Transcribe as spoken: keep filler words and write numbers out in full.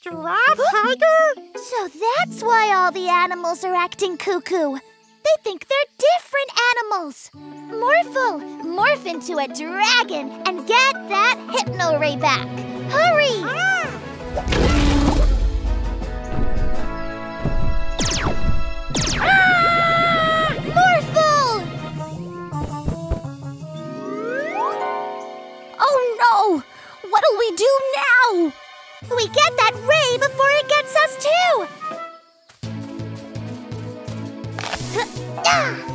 Giraffe, tiger? So that's why all the animals are acting cuckoo. They think they're different animals. Morphle, morph into a dragon and get that hypno ray back. Hurry! Ah! Ah! Morphle! Oh no! What'll we do now? We get that ray before it gets us too! Ah!